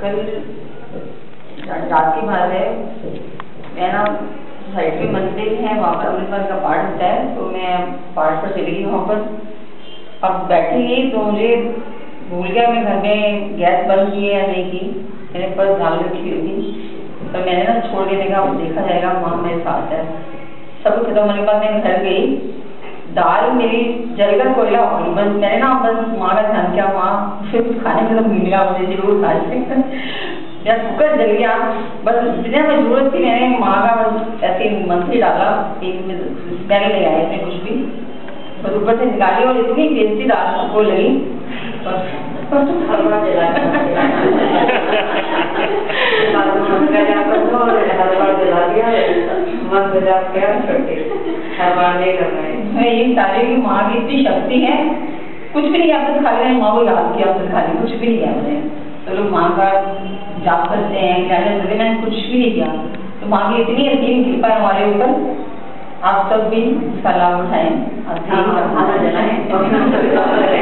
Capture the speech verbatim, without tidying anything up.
कल रात की बात है, मैं ना साइड में मंदिर है, वहाँ पर अमृतपाल का पाठ होता है, तो मैं पाठ पर चली गई वहाँ पर। अब बैठी गई तो मुझे भूल गया मैं घर में गैस बंद की है या नहीं की, मेरे पास दाल रखी हुई थी, तो मैंने ना छोड़ के देखा, अब देखा जाएगा वहाँ मेरे साथ है। सब खत्म होने के बाद मैं घर गई, दाल मेरी जलकर कोयला हो गई। बस मैंने ना बस माँ का ध्यान किया, माँ फिर खाने में तो मिल गया मुझे जरूर खा या कुकर जल गया, बस जितने में जरूरत थी मैंने माँ का बस ऐसे मंत्री डाला, एक में स्मेल नहीं आया इसमें कुछ भी, बस ऊपर से निकाली और इतनी टेस्टी दाल सबको लगी। हलवा जला दिया, मन बजा के हलवा नहीं करना। ये सारे की माँ की इतनी शक्ति है, कुछ भी नहीं है, बस खाली मैंने माँ को याद किया, बस खाली कुछ भी नहीं है मैंने। तो लोग माँ का जाप करते हैं, क्या करते, मैंने कुछ भी नहीं किया। तो माँ की इतनी असीम कृपा है हमारे ऊपर, आप सब भी इसका लाभ उठाएं, खाना जलाएं।